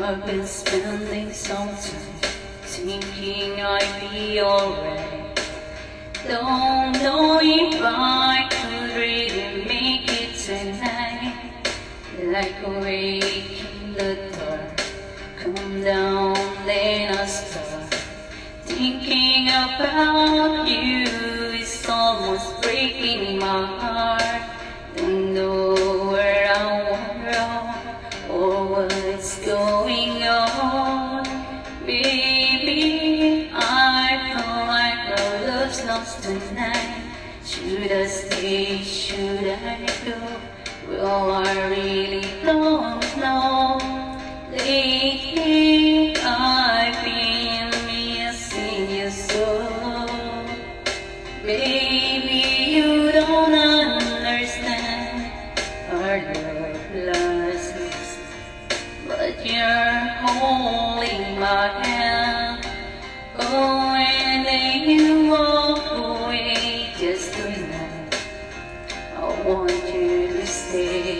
I've been spending some time thinking I'd be alright. Don't know if I could really make it tonight. Like a wake in the dark, come down, then I start thinking about you. It's almost breaking my heart. Don't know where I went wrong or what's going on. Baby, I feel like our love's lost tonight. Should I stay? Should I go? Well, I really don't know. Lately, I've been missing you so. Baby, you don't understand our love lasts, but you're holding my hand. Oh, and then you walk away just tonight. I want you to stay.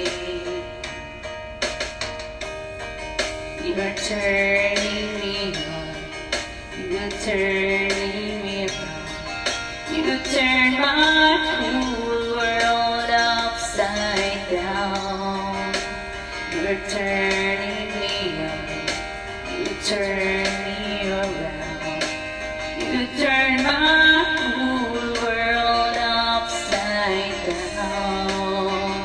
You're turning me on, you're turning me around. You turn my whole world upside down. You're turning me on, you turn me around. You turn my whole world upside down.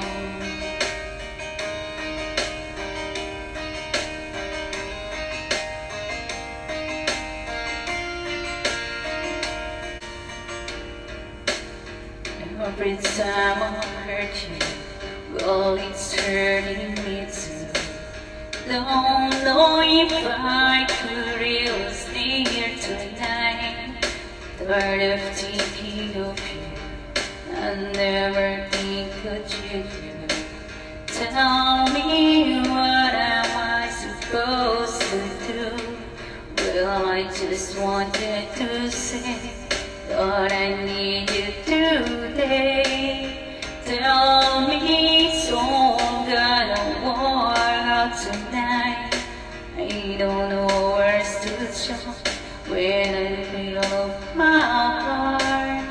Every time I hurt you, well, it's hurting me too. Don't know if I could really stay here tonight. Tired of thinking of you, I never think what you do. Tell me, what am I supposed to do? Well, I just wanted to say that I need you today. Tell me, so I'm gonna walk out tonight. I don't know where to jump when I feel my heart.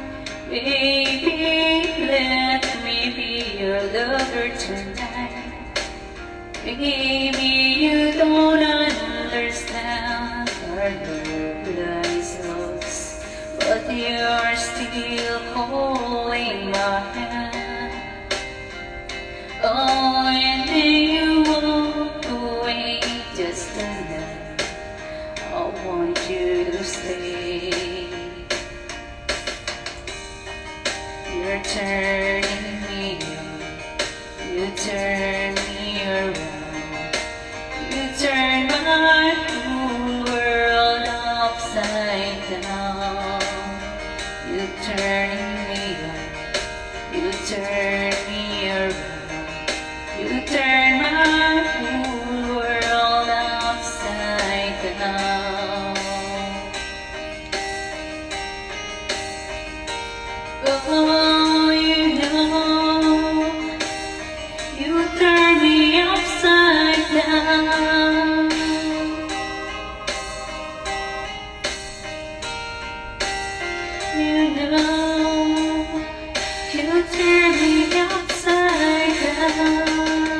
Baby, let me be your lover tonight. Baby, you don't understand our love lies lost, but you're still holding my hand. Oh, and then you walk away just tonight. I want you to stay. You're turning me on, you turn me around. You turn my whole world upside down. You turning me on, you turn me around. You turn my whole world upside down. Oh, you know, you turn me upside down. You know, you turn me upside down.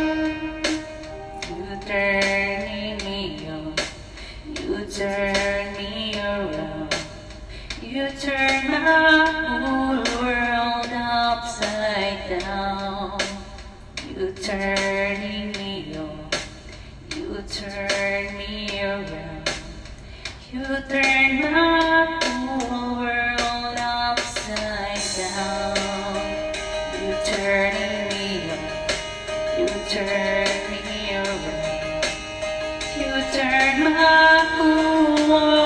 You turning me on, you turn me around. You turn my whole world upside down. You turning me on, you turn me around. You turn my whole world upside down. You turning me on, you turn me around. You turn my whole world